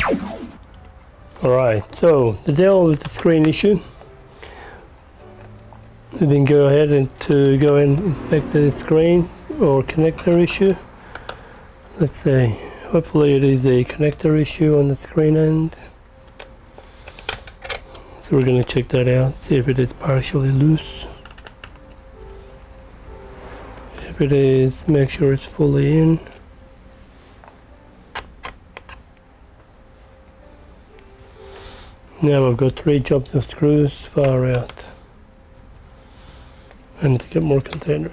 Alright, so the DELL with the screen issue. We then go ahead and go and inspect the screen or connector issue. Let's say, hopefully it is a connector issue on the screen end. So we're going to check that out, see if it is partially loose. If it is, make sure it's fully in. Now I've got 3 jobs of screws far out. I need to get more containers.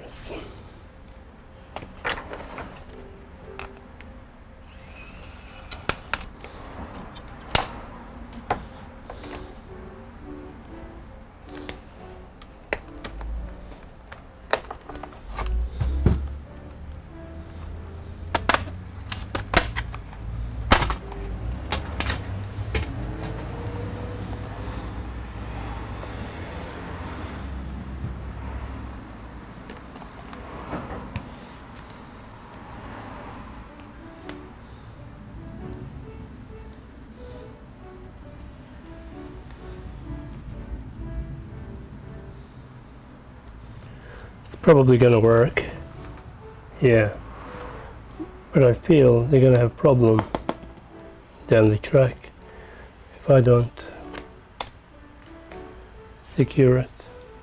Probably gonna work, yeah, but I feel they're gonna have problem down the track if I don't secure it.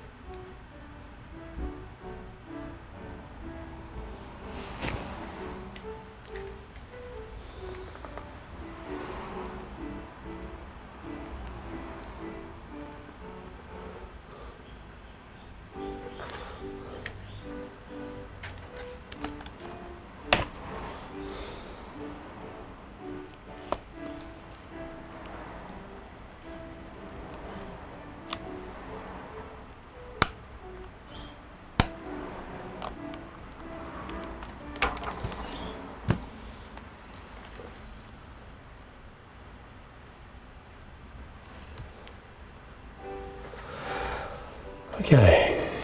Okay.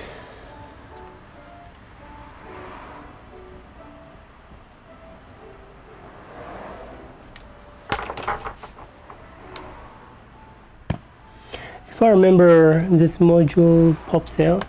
If I remember, this module pops out.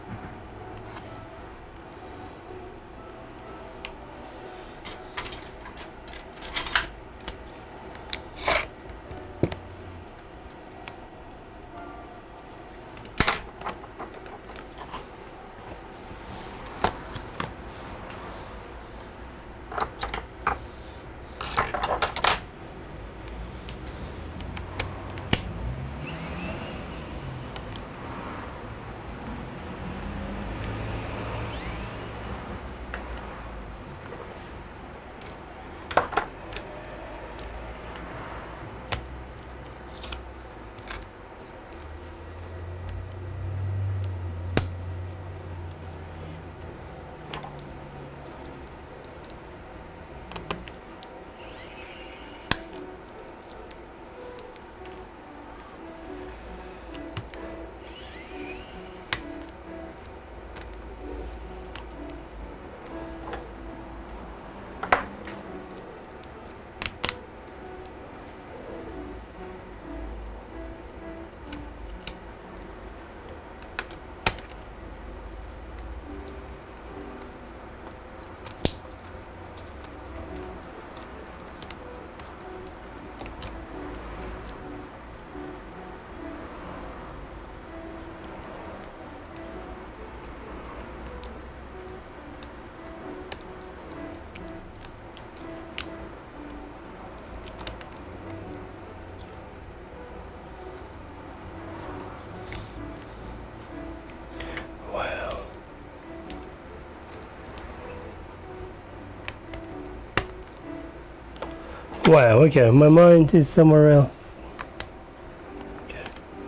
Wow, okay, my mind is somewhere else. Okay.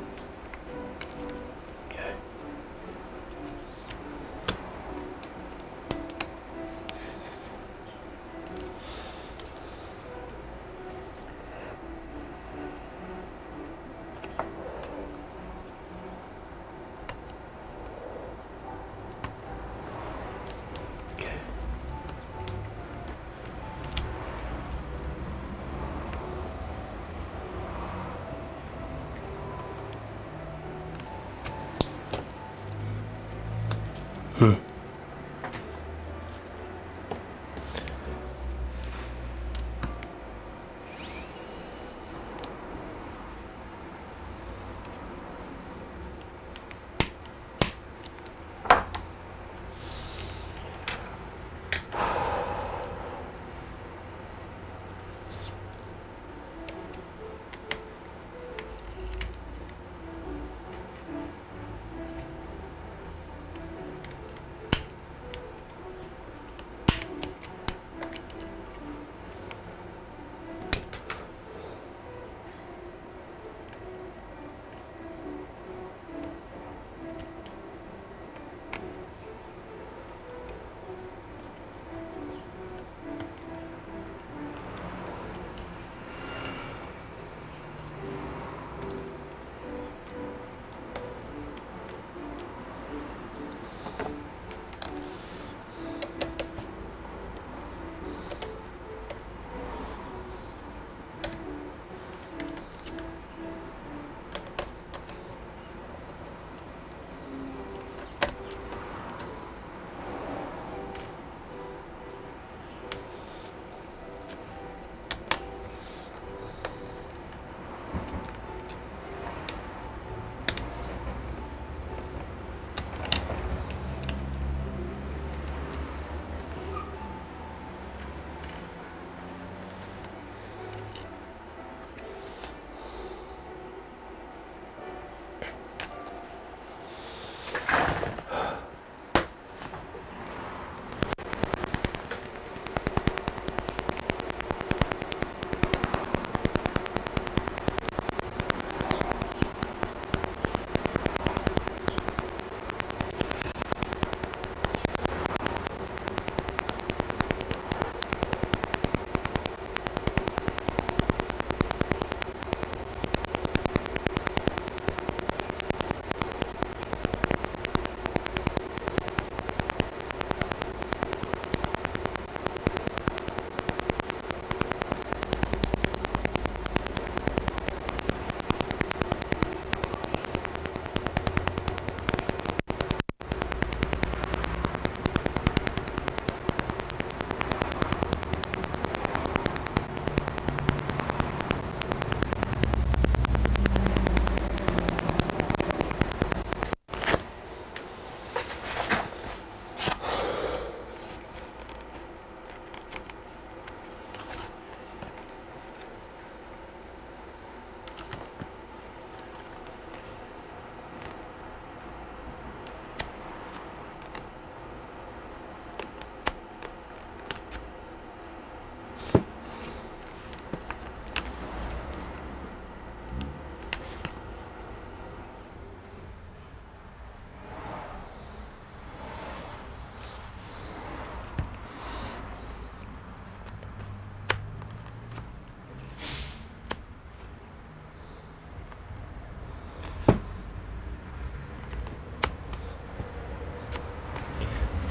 Okay.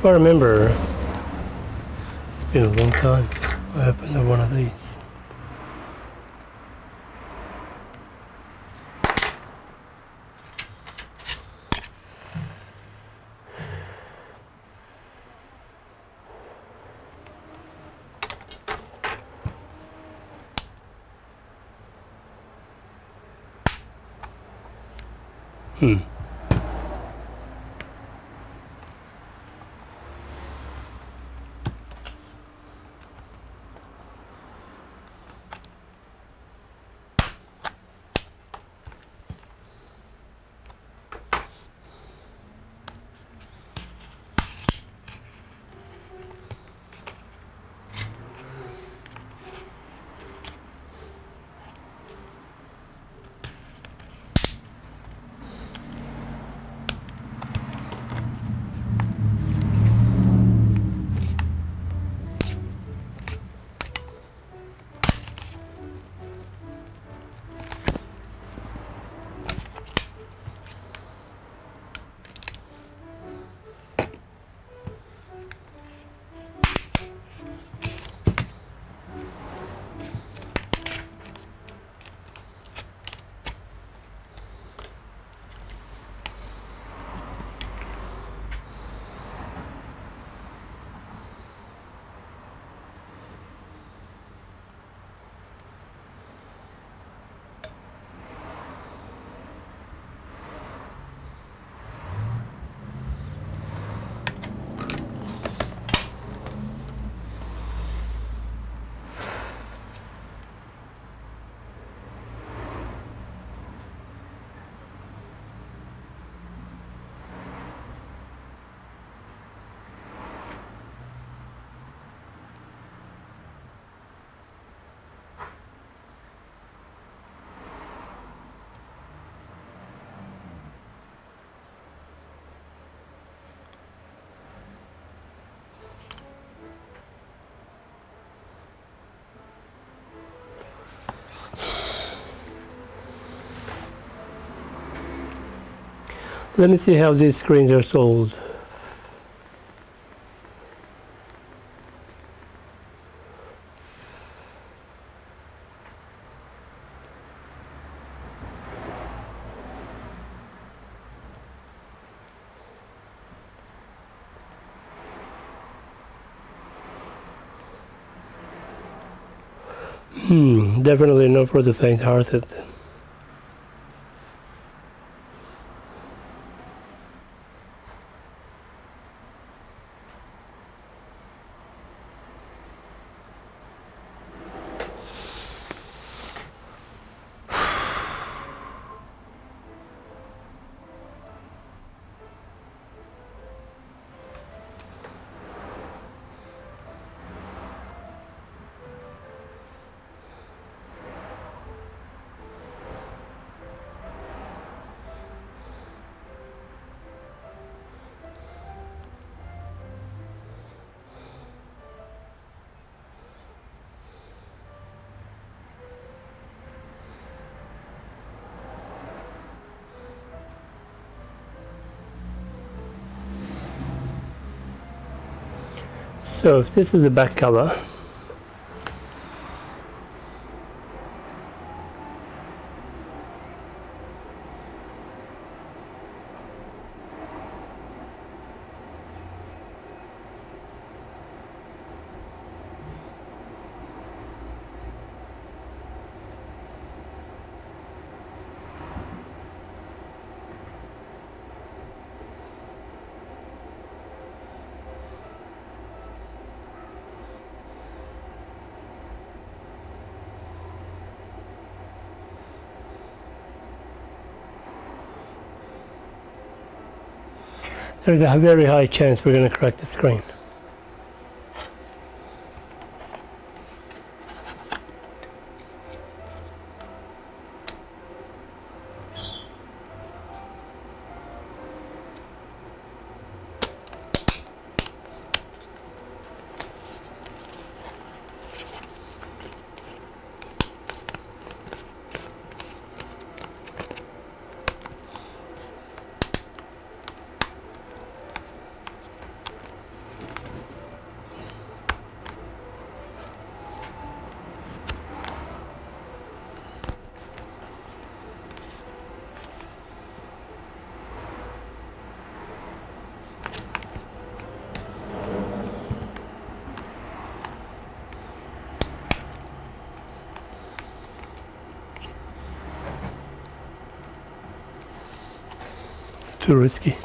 If I remember, it's been a long time I opened one of these. Let me see how these screens are sold. Definitely not for the faint-hearted. So if this is the back cover, there's a very high chance we're going to crack the screen. too risky.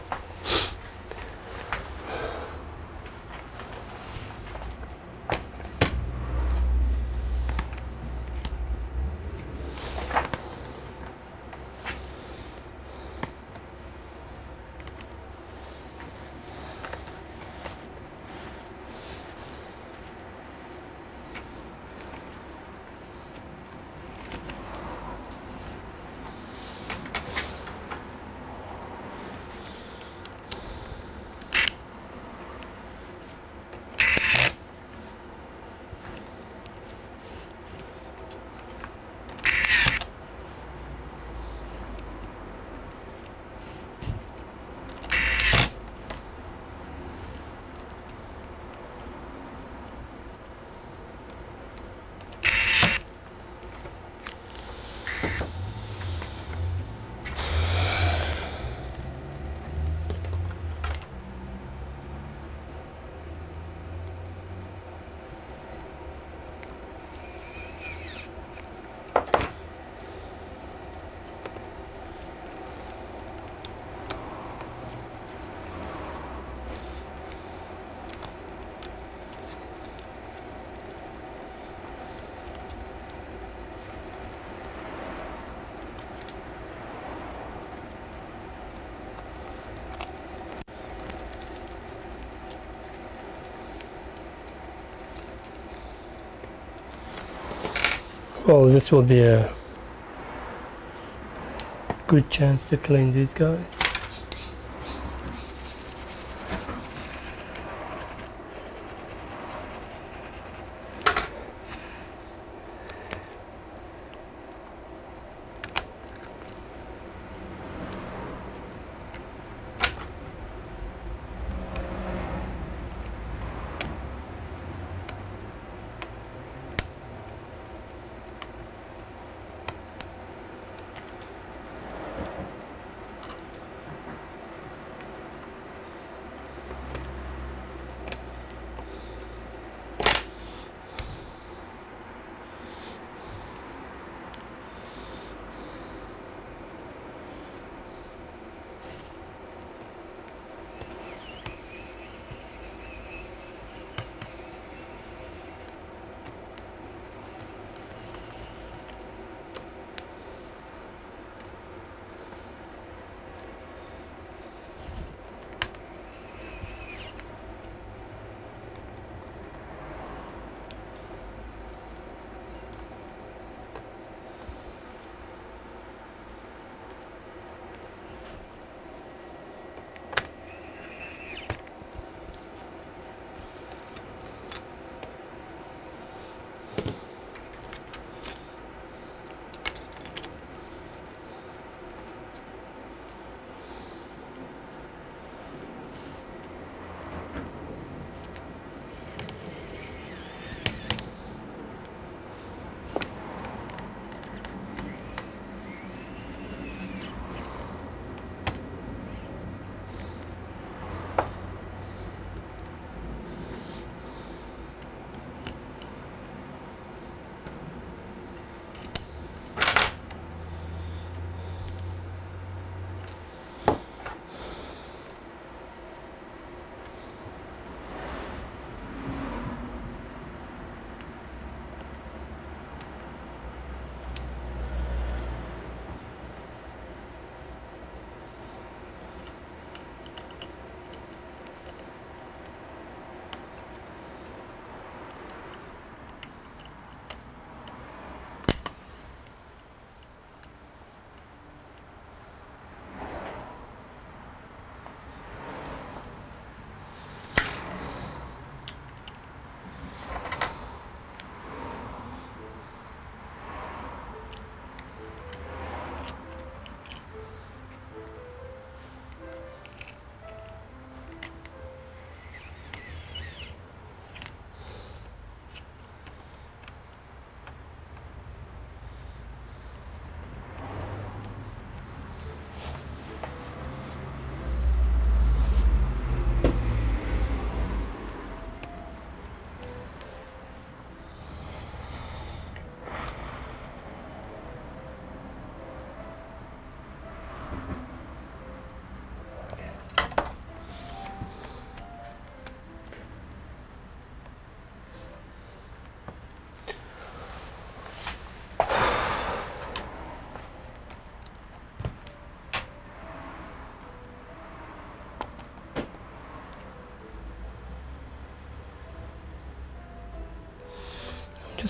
Well, this will be a good chance to clean these guys.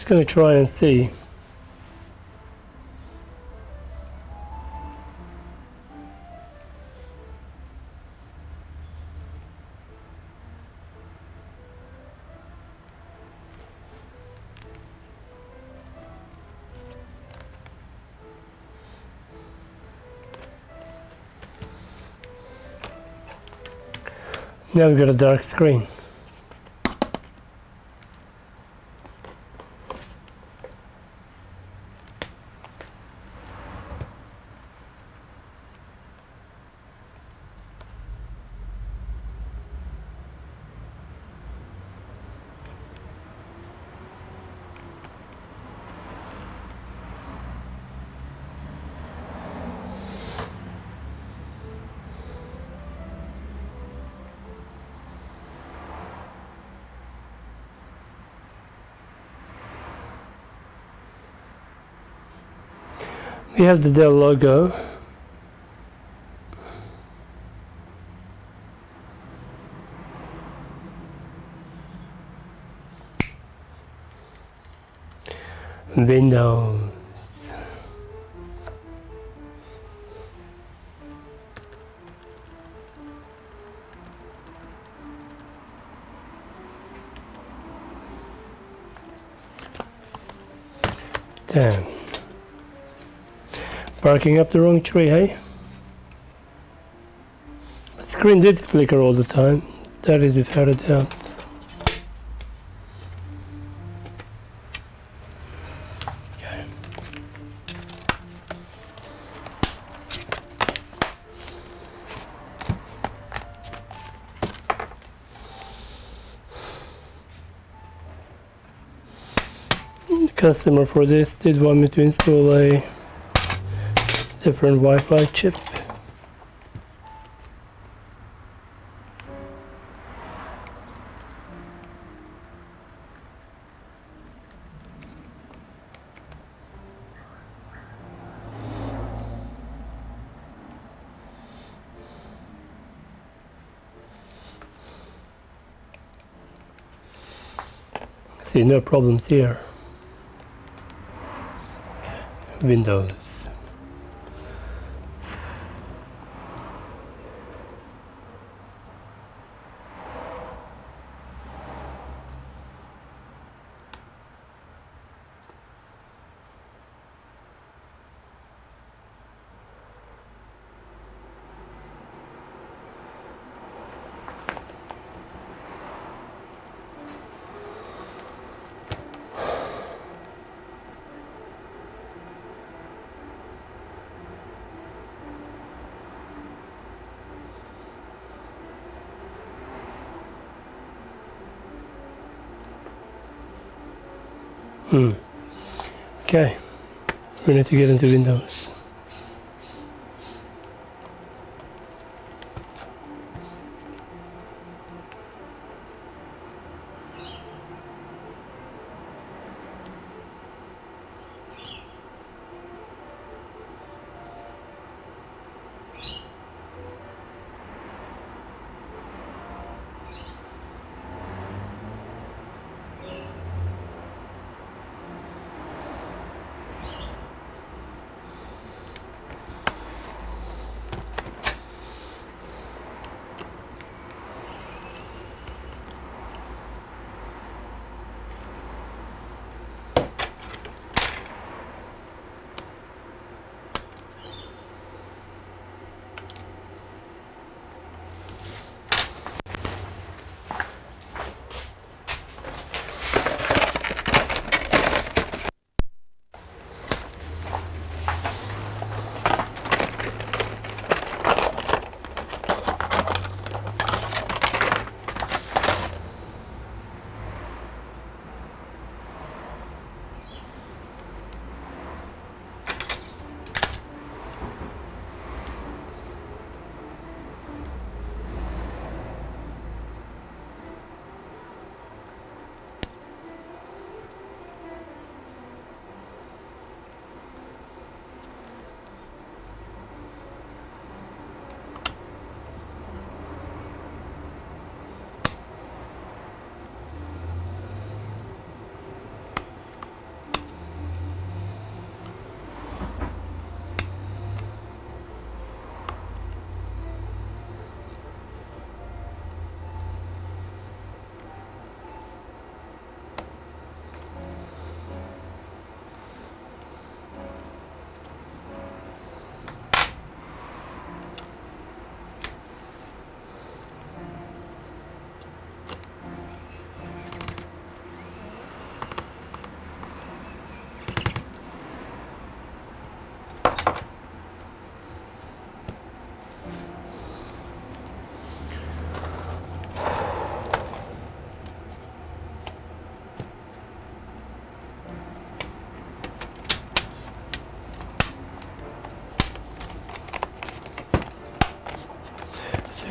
going to try and see. Now we've got a dark screen. We have the DELL logo. Windows. Damn. Barking up the wrong tree, hey? The screen did flicker all the time. That is without a doubt. Okay. The customer for this did want me to install a different Wi-Fi chip. See, no problems here. Windows. Okay, we need to get into Windows.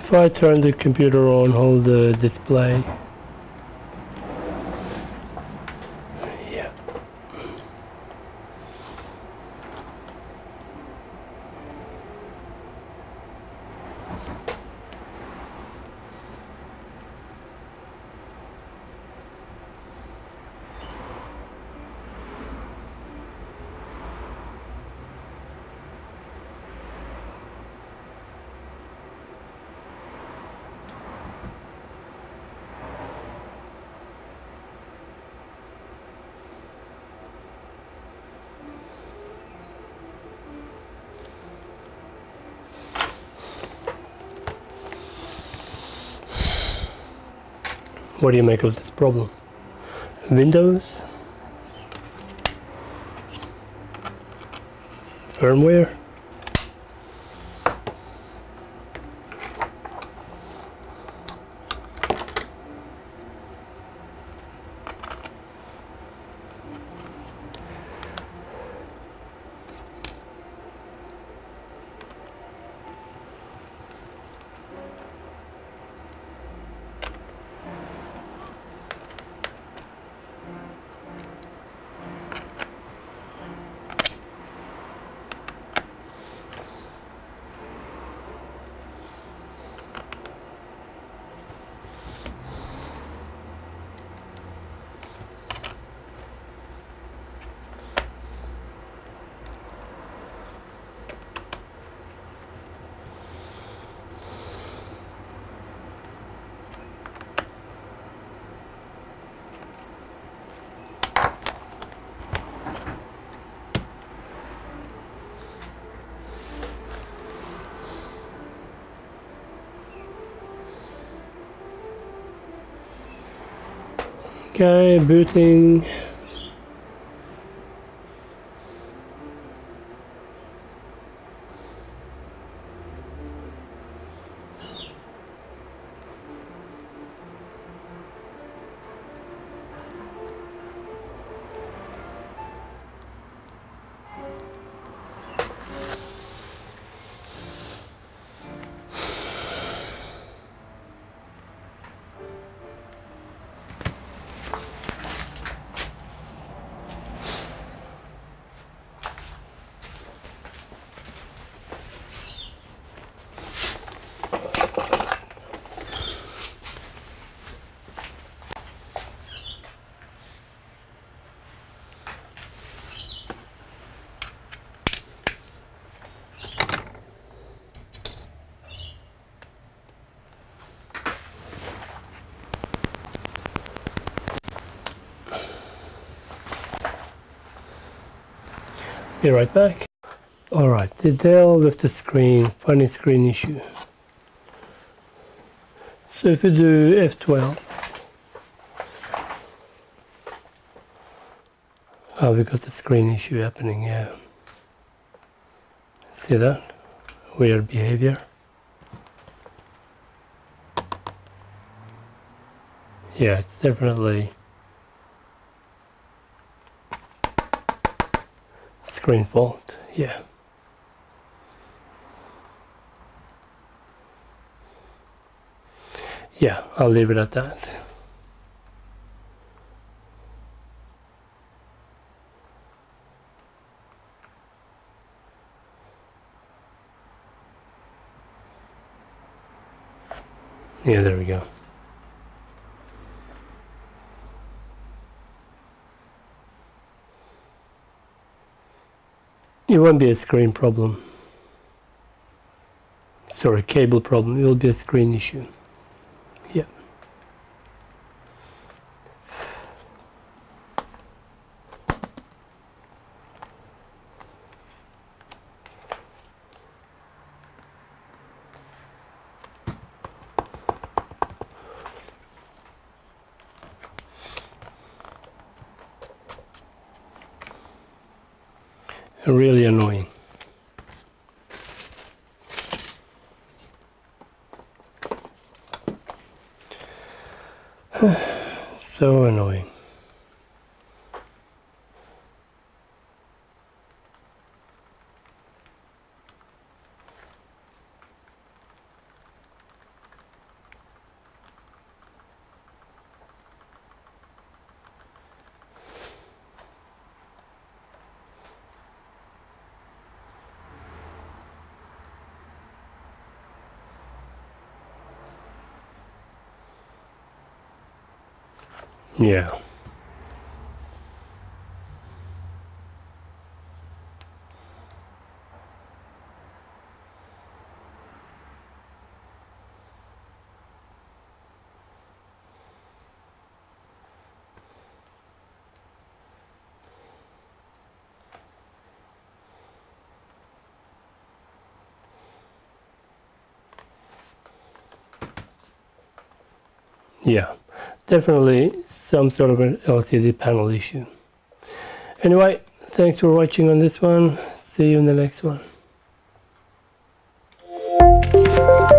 if I turn the computer on, hold the display. Yeah. What do you make of this problem? Windows? Firmware? Okay, booting. Be right back. Alright, the DELL with the screen, funny screen issue. So if you do F12, oh, we got the screen issue happening, yeah. See that? Weird behavior. Yeah, it's definitely screen fault, yeah. Yeah, I'll leave it at that. Yeah, there we go. It won't be a screen problem. Sorry, cable problem. It will be a screen issue. Yeah. Really annoying. So annoying. Yeah. Yeah, definitely some sort of an LCD panel issue. Anyway, thanks for watching on this one. See you in the next one.